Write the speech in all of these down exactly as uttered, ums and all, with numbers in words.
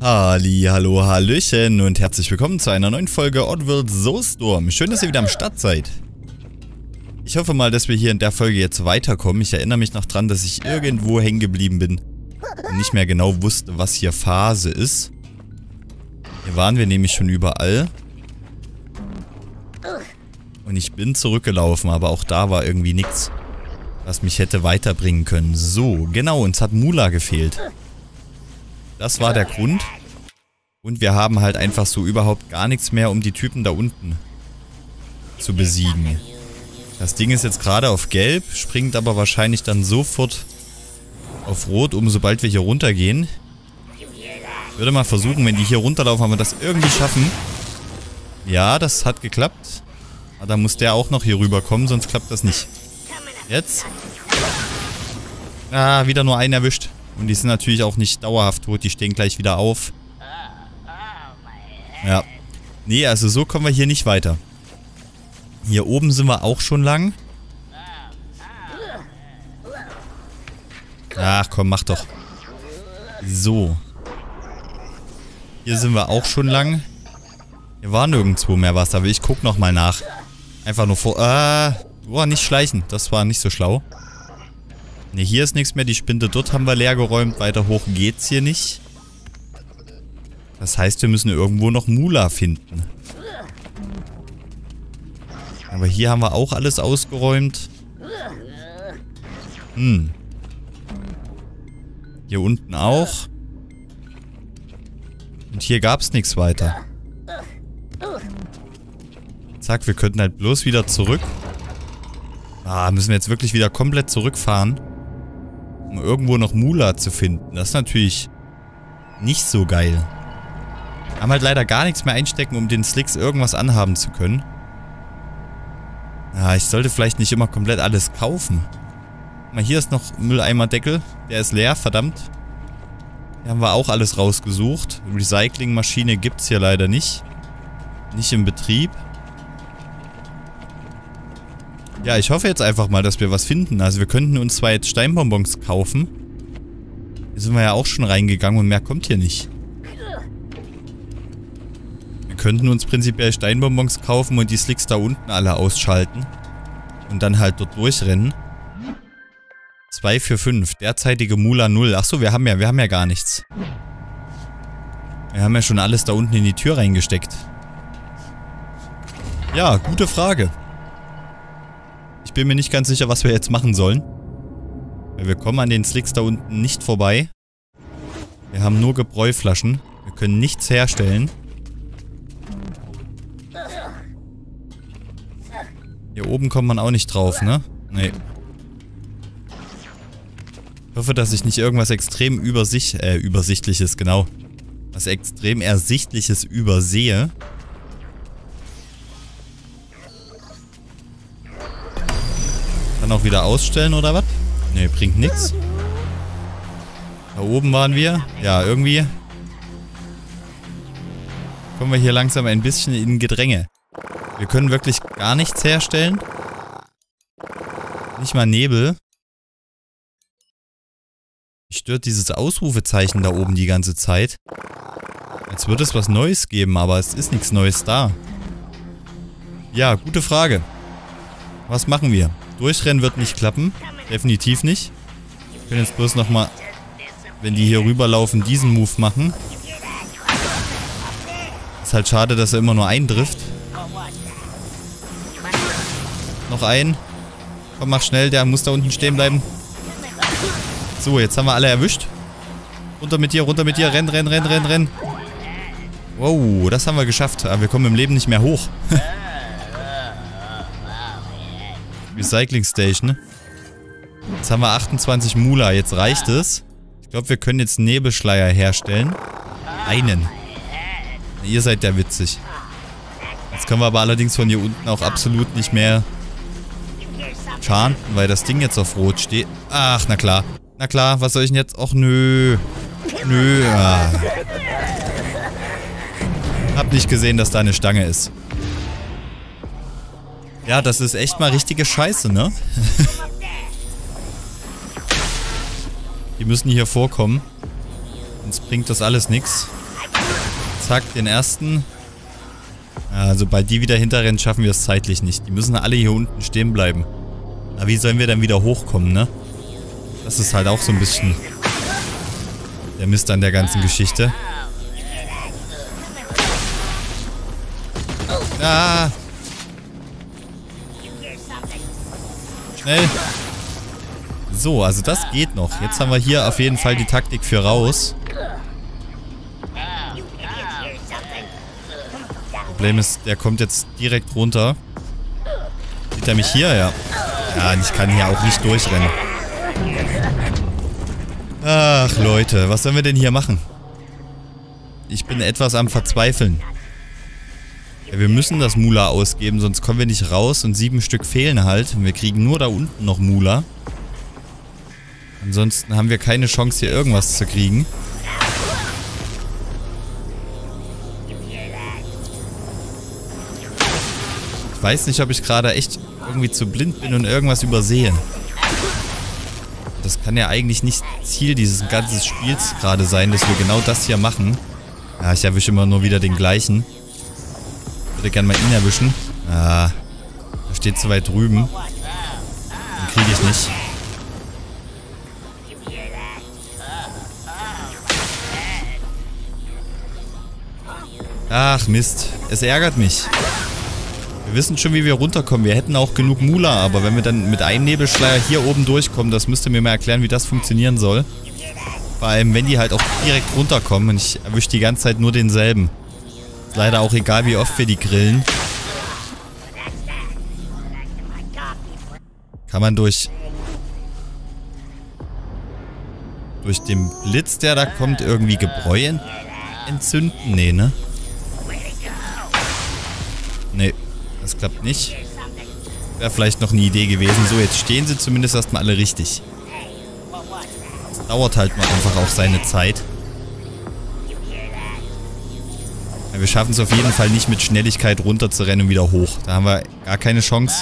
Halli, hallo, hallöchen und herzlich willkommen zu einer neuen Folge Oddworld Soulstorm. Schön, dass ihr wieder am Start seid. Ich hoffe mal, dass wir hier in der Folge jetzt weiterkommen. Ich erinnere mich noch dran, dass ich irgendwo hängen geblieben bin und nicht mehr genau wusste, was hier Phase ist. Hier waren wir nämlich schon überall. Und ich bin zurückgelaufen, aber auch da war irgendwie nichts, was mich hätte weiterbringen können. So, genau, uns hat Mula gefehlt. Das war der Grund. Und wir haben halt einfach so überhaupt gar nichts mehr, um die Typen da unten zu besiegen. Das Ding ist jetzt gerade auf Gelb, springt aber wahrscheinlich dann sofort auf Rot, um sobald wir hier runtergehen. Ich würde mal versuchen, wenn die hier runterlaufen, ob wir das irgendwie schaffen. Ja, das hat geklappt. Aber da muss der auch noch hier rüberkommen, sonst klappt das nicht. Jetzt. Ah, wieder nur einen erwischt. Und die sind natürlich auch nicht dauerhaft tot, die stehen gleich wieder auf. Ja. Nee, also so kommen wir hier nicht weiter. Hier oben sind wir auch schon lang. Ach komm, mach doch. So. Hier sind wir auch schon lang. Hier war nirgendwo mehr was, aber ich guck nochmal nach. Einfach nur vor... Ah, boah, nicht schleichen. Das war nicht so schlau. Ne, hier ist nichts mehr. Die Spinde dort haben wir leer geräumt. Weiter hoch geht's hier nicht. Das heißt, wir müssen irgendwo noch Mula finden. Aber hier haben wir auch alles ausgeräumt. Hm. Hier unten auch. Und hier gab's nichts weiter. Zack, wir könnten halt bloß wieder zurück. Ah, müssen wir jetzt wirklich wieder komplett zurückfahren, um irgendwo noch Mula zu finden. Das ist natürlich nicht so geil. Wir haben halt leider gar nichts mehr einstecken, um den Slicks irgendwas anhaben zu können. Ja, ich sollte vielleicht nicht immer komplett alles kaufen. Mal, hier ist noch Mülleimerdeckel. Der ist leer, verdammt. Hier haben wir auch alles rausgesucht. Recyclingmaschine gibt es hier leider nicht. Nicht im Betrieb. Ja, ich hoffe jetzt einfach mal, dass wir was finden. Also wir könnten uns zwar jetzt Steinbonbons kaufen. Hier sind wir ja auch schon reingegangen und mehr kommt hier nicht. Wir könnten uns prinzipiell Steinbonbons kaufen und die Slicks da unten alle ausschalten. Und dann halt dort durchrennen. zwei für fünf. Derzeitige Mula null. Achso, wir haben ja, wir haben ja gar nichts. Wir haben ja schon alles da unten in die Tür reingesteckt. Ja, gute Frage. Ich bin mir nicht ganz sicher, was wir jetzt machen sollen. Weil wir kommen an den Slicks da unten nicht vorbei. Wir haben nur Gebräuflaschen. Wir können nichts herstellen. Hier oben kommt man auch nicht drauf, ne? Nee. Ich hoffe, dass ich nicht irgendwas extrem übersicht, äh, übersichtliches, genau. Was extrem Ersichtliches übersehe. Dann auch wieder ausstellen, oder was? Ne, bringt nichts. Da oben waren wir. Ja, irgendwie kommen wir hier langsam ein bisschen in Gedränge. Wir können wirklich gar nichts herstellen. Nicht mal Nebel. Mich stört dieses Ausrufezeichen da oben die ganze Zeit. Als würde es was Neues geben, aber es ist nichts Neues da. Ja, gute Frage. Was machen wir? Durchrennen wird nicht klappen. Definitiv nicht. Wir können jetzt bloß nochmal, wenn die hier rüberlaufen, diesen Move machen. Ist halt schade, dass er immer nur einen trifft. Noch einen. Komm, mach schnell, der muss da unten stehen bleiben. So, jetzt haben wir alle erwischt. Runter mit dir, runter mit dir. Renn, renn, renn, renn, renn. Wow, das haben wir geschafft. Aber wir kommen im Leben nicht mehr hoch. Recycling Station. Jetzt haben wir achtundzwanzig Mula. Jetzt reicht es. Ich glaube, wir können jetzt Nebelschleier herstellen. Einen. Ihr seid ja witzig. Jetzt können wir aber allerdings von hier unten auch absolut nicht mehr chanten, weil das Ding jetzt auf Rot steht. Ach, na klar. Na klar, was soll ich denn jetzt? Och, nö. Nö. Ah. Hab nicht gesehen, dass da eine Stange ist. Ja, das ist echt mal richtige Scheiße, ne? Die müssen hier vorkommen. Sonst bringt das alles nichts. Zack, den ersten. Ja, sobald die wieder hinterrennen, schaffen wir es zeitlich nicht. Die müssen alle hier unten stehen bleiben. Aber wie sollen wir dann wieder hochkommen, ne? Das ist halt auch so ein bisschen der Mist an der ganzen Geschichte. Ah! Schnell! So, also das geht noch. Jetzt haben wir hier auf jeden Fall die Taktik für raus. Problem ist, der kommt jetzt direkt runter. Sieht er mich hier? Ja. Ja, ich kann hier auch nicht durchrennen. Ach, Leute, was sollen wir denn hier machen? Ich bin etwas am Verzweifeln. Ja, wir müssen das Mula ausgeben, sonst kommen wir nicht raus und sieben Stück fehlen halt. Und wir kriegen nur da unten noch Mula. Ansonsten haben wir keine Chance, hier irgendwas zu kriegen. Ich weiß nicht, ob ich gerade echt irgendwie zu blind bin und irgendwas übersehe. Das kann ja eigentlich nicht Ziel dieses ganzen Spiels gerade sein, dass wir genau das hier machen. Ja, ich erwische immer nur wieder den gleichen. Ich würde gerne mal ihn erwischen. Ah, er steht zu weit drüben. Den kriege ich nicht. Ach Mist, es ärgert mich. Wir wissen schon, wie wir runterkommen. Wir hätten auch genug Mula, aber wenn wir dann mit einem Nebelschleier hier oben durchkommen, das müsst ihr mir mal erklären, wie das funktionieren soll. Vor allem, wenn die halt auch direkt runterkommen und ich erwische die ganze Zeit nur denselben. Ist leider auch egal, wie oft wir die grillen. Kann man durch... durch den Blitz, der da kommt, irgendwie Gebräu ent entzünden? Nee, ne? Nee. Das klappt nicht. Wäre vielleicht noch eine Idee gewesen. So, jetzt stehen sie zumindest erstmal alle richtig. Das dauert halt mal einfach auch seine Zeit. Ja, wir schaffen es auf jeden Fall nicht mit Schnelligkeit runter zu rennen und wieder hoch. Da haben wir gar keine Chance.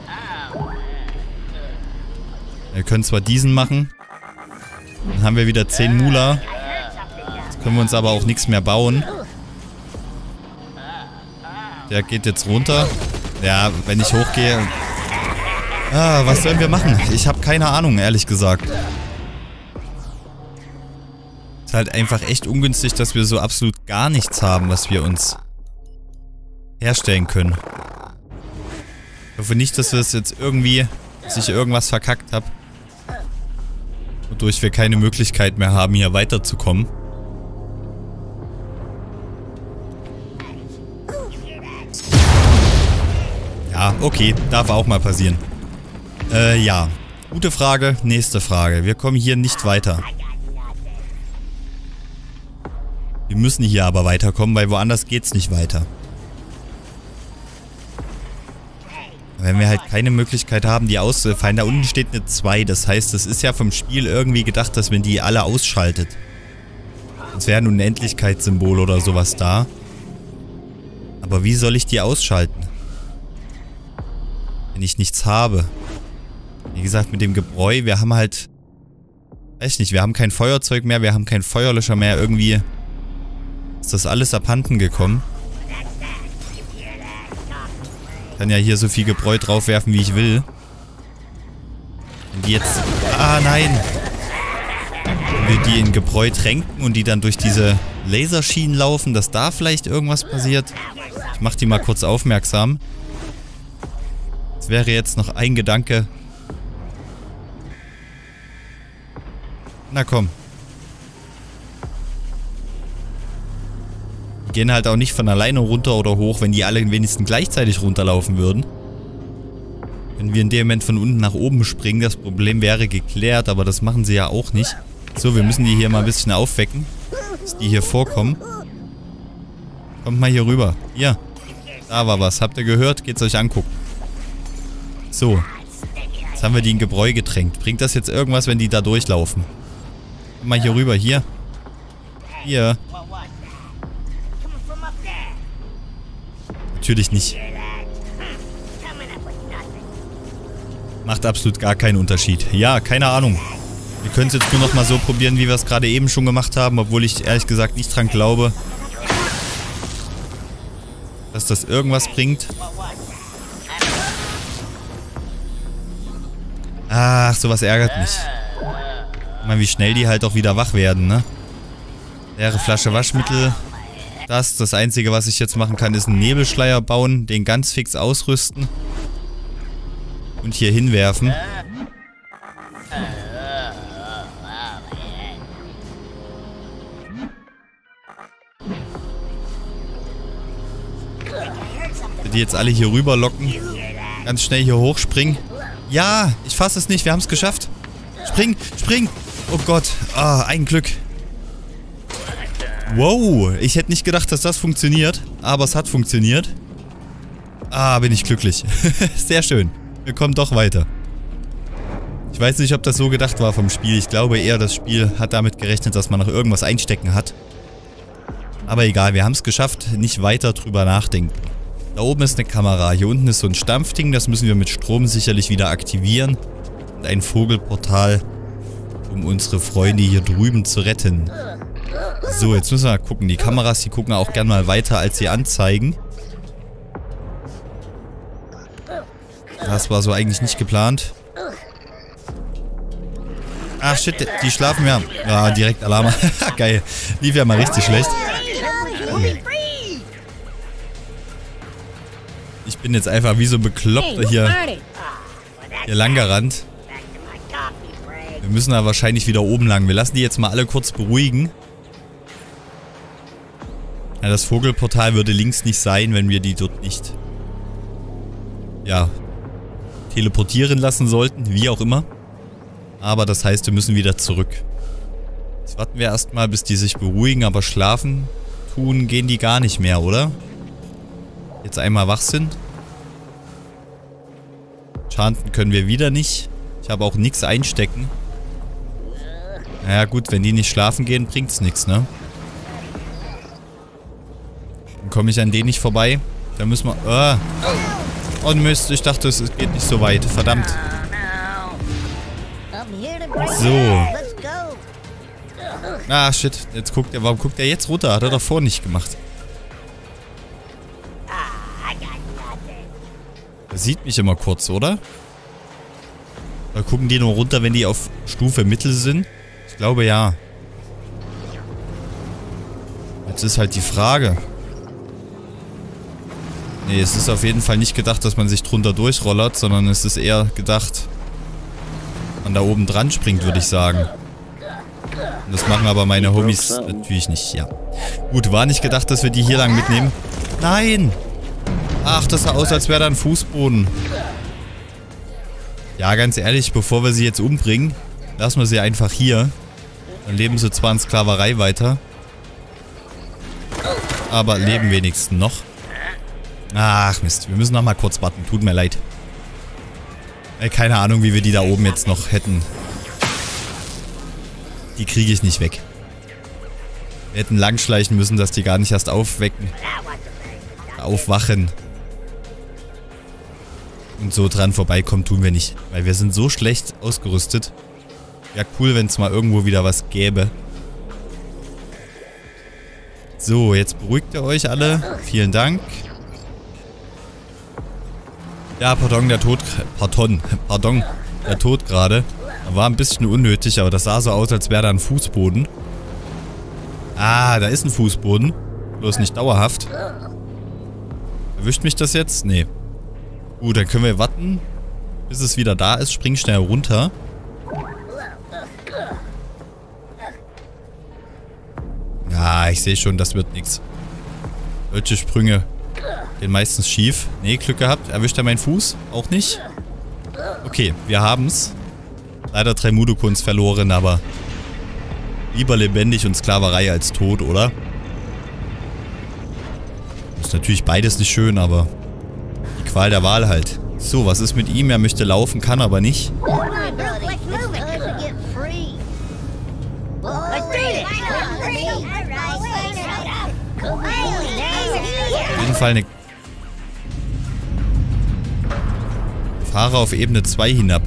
Wir können zwar diesen machen. Dann haben wir wieder zehn Mula. Jetzt können wir uns aber auch nichts mehr bauen. Der geht jetzt runter. Ja, wenn ich hochgehe... Ah, was sollen wir machen? Ich habe keine Ahnung, ehrlich gesagt. Ist halt einfach echt ungünstig, dass wir so absolut gar nichts haben, was wir uns herstellen können. Ich hoffe nicht, dass wir es jetzt irgendwie... dass ich irgendwas verkackt habe. Wodurch wir keine Möglichkeit mehr haben, hier weiterzukommen. Ja, okay, darf auch mal passieren. Äh, ja. Gute Frage, nächste Frage. Wir kommen hier nicht weiter. Wir müssen hier aber weiterkommen, weil woanders geht's nicht weiter. Wenn wir halt keine Möglichkeit haben, die auszufallen. Da unten steht eine zwei. Das heißt, es ist ja vom Spiel irgendwie gedacht, dass man die alle ausschaltet. Sonst wäre ein Unendlichkeitssymbol oder sowas da. Aber wie soll ich die ausschalten? Wenn ich nichts habe. Wie gesagt, mit dem Gebräu, wir haben halt... Weiß ich nicht, wir haben kein Feuerzeug mehr, wir haben keinen Feuerlöscher mehr. Irgendwie ist das alles abhanden gekommen. Ich kann ja hier so viel Gebräu draufwerfen, wie ich will. Und die jetzt... Ah, nein! Wenn wir die in Gebräu tränken und die dann durch diese Laserschienen laufen, dass da vielleicht irgendwas passiert. Ich mach die mal kurz aufmerksam. Das wäre jetzt noch ein Gedanke. Na komm. Die gehen halt auch nicht von alleine runter oder hoch, wenn die alle wenigstens gleichzeitig runterlaufen würden. Wenn wir in dem Moment von unten nach oben springen, das Problem wäre geklärt, aber das machen sie ja auch nicht. So, wir müssen die hier mal ein bisschen aufwecken, dass die hier vorkommen. Kommt mal hier rüber. Hier. Da war was. Habt ihr gehört? Geht's euch angucken. So. Jetzt haben wir die in Gebräu getränkt. Bringt das jetzt irgendwas, wenn die da durchlaufen? Komm mal hier rüber. Hier. Hier. Natürlich nicht. Macht absolut gar keinen Unterschied. Ja, keine Ahnung. Wir können es jetzt nur noch mal so probieren, wie wir es gerade eben schon gemacht haben, obwohl ich ehrlich gesagt nicht dran glaube, dass das irgendwas bringt. Ach, sowas ärgert mich. Guck mal, wie schnell die halt auch wieder wach werden, ne? Leere Flasche Waschmittel. Das, das Einzige, was ich jetzt machen kann, ist einen Nebelschleier bauen, den ganz fix ausrüsten und hier hinwerfen. Die jetzt alle hier rüber locken. Ganz schnell hier hochspringen. Ja, ich fasse es nicht, wir haben es geschafft. Spring, spring. Oh Gott, ah, ein Glück. Wow, ich hätte nicht gedacht, dass das funktioniert, aber es hat funktioniert. Ah, bin ich glücklich. Sehr schön. Wir kommen doch weiter. Ich weiß nicht, ob das so gedacht war vom Spiel. Ich glaube eher, das Spiel hat damit gerechnet, dass man noch irgendwas einstecken hat. Aber egal, wir haben es geschafft. Nicht weiter drüber nachdenken. Da oben ist eine Kamera. Hier unten ist so ein Stampfding. Das müssen wir mit Strom sicherlich wieder aktivieren. Und ein Vogelportal, um unsere Freunde hier drüben zu retten. So, jetzt müssen wir mal gucken. Die Kameras, die gucken auch gern mal weiter, als sie anzeigen. Das war so eigentlich nicht geplant. Ach shit, die schlafen ja. Ja, direkt Alarm. Geil. Lief ja mal richtig schlecht. Ich bin jetzt einfach wie so ein Bekloppter hier, hier lang gerannt. Wir müssen da wahrscheinlich wieder oben lang. Wir lassen die jetzt mal alle kurz beruhigen. Ja, das Vogelportal würde links nicht sein, wenn wir die dort nicht, ja, teleportieren lassen sollten, wie auch immer. Aber das heißt, wir müssen wieder zurück. Jetzt warten wir erstmal, bis die sich beruhigen, aber schlafen tun gehen die gar nicht mehr, oder? Jetzt einmal wach sind. Chanten können wir wieder nicht. Ich habe auch nichts einstecken. Naja gut, wenn die nicht schlafen gehen, bringt es nichts, ne? Dann komme ich an denen nicht vorbei. Da müssen wir... Oh, oh Mist, ich dachte, es geht nicht so weit. Verdammt. So. Ah, shit. Jetzt guckt er... Warum guckt er jetzt runter? Hat er doch vorher nicht gemacht. Er sieht mich immer kurz, oder? Oder gucken die nur runter, wenn die auf Stufe Mittel sind? Ich glaube, ja. Jetzt ist halt die Frage. Nee, es ist auf jeden Fall nicht gedacht, dass man sich drunter durchrollert, sondern es ist eher gedacht, man da oben dran springt, würde ich sagen. Und das machen aber meine Homies natürlich nicht, ja. Gut, war nicht gedacht, dass wir die hier lang mitnehmen. Nein! Ach, das sah aus, als wäre da ein Fußboden. Ja, ganz ehrlich, bevor wir sie jetzt umbringen, lassen wir sie einfach hier. Dann leben sie zwar in Sklaverei weiter, aber leben wenigstens noch. Ach Mist, wir müssen noch mal kurz warten. Tut mir leid. Ey, keine Ahnung, wie wir die da oben jetzt noch hätten. Die kriege ich nicht weg. Wir hätten langschleichen müssen, dass die gar nicht erst aufwecken. Aufwachen. Und so dran vorbeikommen tun wir nicht. Weil wir sind so schlecht ausgerüstet. Wäre cool, wenn es mal irgendwo wieder was gäbe. So, jetzt beruhigt ihr euch alle. Vielen Dank. Ja, pardon, der Tod... Pardon, pardon, der Tod gerade. War ein bisschen unnötig, aber das sah so aus, als wäre da ein Fußboden. Ah, da ist ein Fußboden. Bloß nicht dauerhaft. Erwischt mich das jetzt? Nee. Gut, dann können wir warten, bis es wieder da ist. Spring schnell runter. Ja, ich sehe schon, das wird nichts. Solche Sprünge gehen meistens schief. Nee, Glück gehabt. Erwischt er meinen Fuß? Auch nicht? Okay, wir haben's. Leider drei Mudokons verloren, aber lieber lebendig und Sklaverei als tot, oder? Ist natürlich beides nicht schön, aber die Qual der Wahl halt. So, was ist mit ihm? Er möchte laufen, kann aber nicht. Auf jeden Fall eine... Fahre auf Ebene zwei hinab.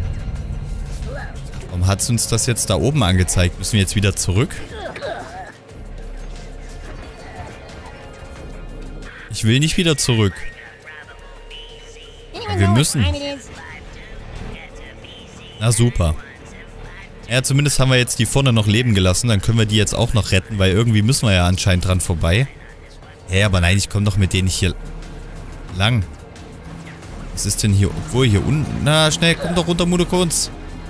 Warum hat es uns das jetzt da oben angezeigt? Müssen wir jetzt wieder zurück? Ich will nicht wieder zurück. Wir müssen. Na super. Ja, zumindest haben wir jetzt die vorne noch leben gelassen. Dann können wir die jetzt auch noch retten, weil irgendwie müssen wir ja anscheinend dran vorbei. Hä, aber nein, ich komme doch mit denen nicht hier lang. Was ist denn hier? Obwohl, hier unten... Na, schnell, komm doch runter, Mudokons.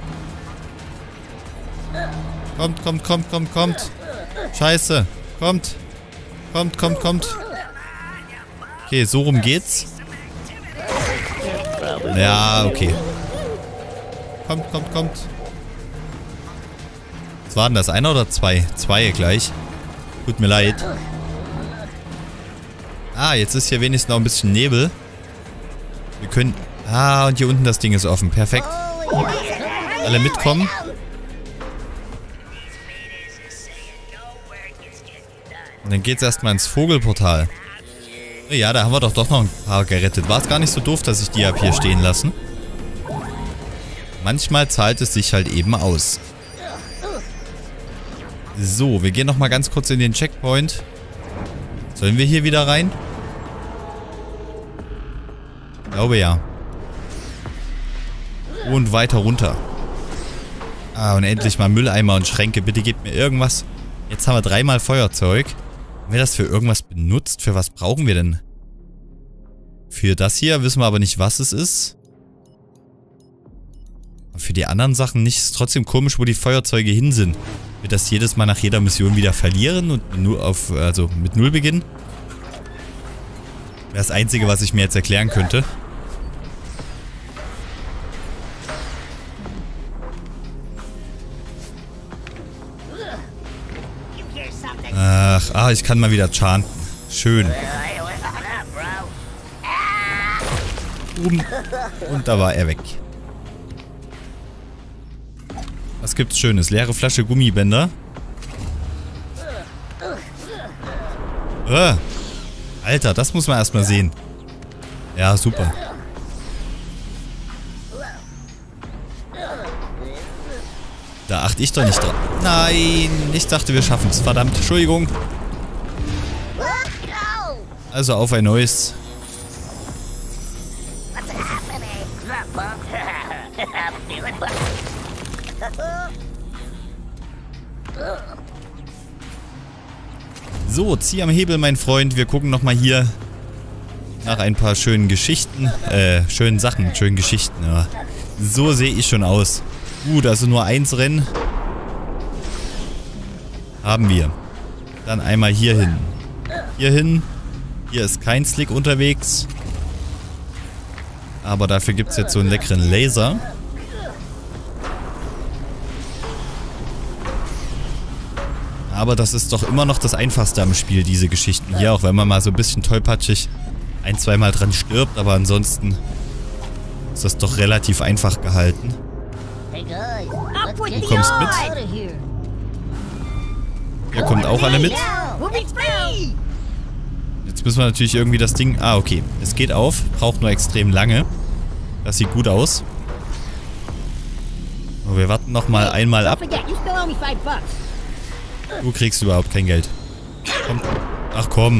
Kommt, kommt, kommt, kommt, kommt. Scheiße. Kommt. Kommt, kommt, kommt. Okay, so rum geht's. Ja, okay. Kommt, kommt, kommt. Was war denn das? Einer oder zwei? Zwei gleich. Tut mir leid. Ah, jetzt ist hier wenigstens noch ein bisschen Nebel. Wir können... Ah, und hier unten das Ding ist offen. Perfekt. Alle mitkommen. Und dann geht's erstmal ins Vogelportal. Ja, da haben wir doch doch noch ein paar gerettet. War es gar nicht so doof, dass ich die ab hier stehen lassen. Manchmal zahlt es sich halt eben aus. So, wir gehen nochmal ganz kurz in den Checkpoint. Sollen wir hier wieder rein? Ich glaube ja. Und weiter runter. Ah, und endlich mal Mülleimer und Schränke. Bitte gebt mir irgendwas. Jetzt haben wir dreimal Feuerzeug. Haben wir das für irgendwas benutzt? Für was brauchen wir denn? Für das hier wissen wir aber nicht, was es ist. Und für die anderen Sachen nicht. Ist trotzdem komisch, wo die Feuerzeuge hin sind. Wird das jedes Mal nach jeder Mission wieder verlieren und nur auf, also mit Null beginnen? Das Einzige, was ich mir jetzt erklären könnte. Ach, ah, ich kann mal wieder chanten. Schön. Um, und da war er weg. Was gibt's Schönes? Leere Flasche Gummibänder. Ah, Alter, das muss man erstmal sehen. Ja, super. Da achte ich doch nicht drauf. Nein, ich dachte, wir schaffen es. Verdammt, Entschuldigung. Also auf ein neues. So, zieh am Hebel, mein Freund. Wir gucken nochmal hier nach ein paar schönen Geschichten. Äh, schönen Sachen, schönen Geschichten. Ja. So sehe ich schon aus. Gut, also nur eins Rennen. Haben wir. Dann einmal hier hin. Hier hin. Hier ist kein Slick unterwegs. Aber dafür gibt es jetzt so einen leckeren Laser. Aber das ist doch immer noch das Einfachste am Spiel, diese Geschichten hier. Auch wenn man mal so ein bisschen tollpatschig ein-, zweimal dran stirbt. Aber ansonsten ist das doch relativ einfach gehalten. Du kommst mit. Ihr kommt auch alle mit. Jetzt müssen wir natürlich irgendwie das Ding... Ah, okay. Es geht auf. Braucht nur extrem lange. Das sieht gut aus. So, wir warten nochmal einmal ab. Du kriegst überhaupt kein Geld. Komm. Ach komm.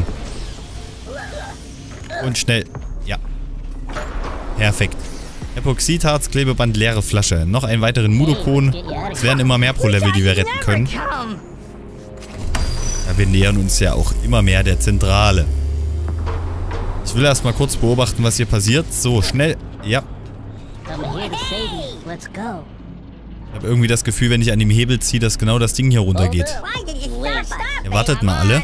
Und schnell. Ja. Perfekt. Epoxidharz, Klebeband, leere Flasche. Noch einen weiteren Mudokon. Es werden immer mehr pro Level, die wir retten können. Ja, wir nähern uns ja auch immer mehr der Zentrale. Ich will erstmal kurz beobachten, was hier passiert. So, schnell. Ja. Ich habe irgendwie das Gefühl, wenn ich an dem Hebel ziehe, dass genau das Ding hier runtergeht. Ja, wartet mal alle.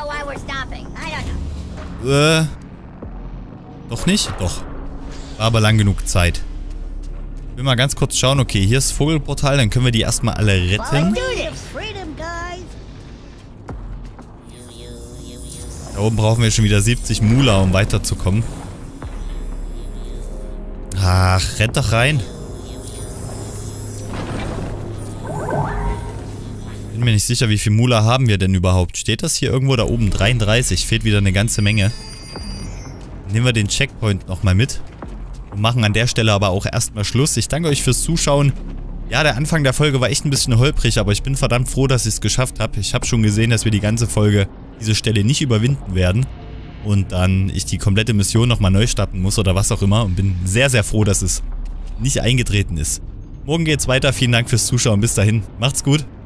Äh. Doch nicht? Doch. War aber lang genug Zeit. Ich will mal ganz kurz schauen. Okay, hier ist das Vogelportal. Dann können wir die erstmal alle retten. Da oben brauchen wir schon wieder siebzig Mula, um weiterzukommen. Ach, rennt doch rein. Bin mir nicht sicher, wie viel Mula haben wir denn überhaupt. Steht das hier irgendwo da oben? dreiunddreißig. Fehlt wieder eine ganze Menge. Nehmen wir den Checkpoint nochmal mit. Und machen an der Stelle aber auch erstmal Schluss. Ich danke euch fürs Zuschauen. Ja, der Anfang der Folge war echt ein bisschen holprig, aber ich bin verdammt froh, dass ich es geschafft habe. Ich habe schon gesehen, dass wir die ganze Folge diese Stelle nicht überwinden werden. und dann ich die komplette Mission nochmal neu starten muss oder was auch immer und bin sehr, sehr froh, dass es nicht eingetreten ist. Morgen geht's weiter. Vielen Dank fürs Zuschauen. Bis dahin. Macht's gut.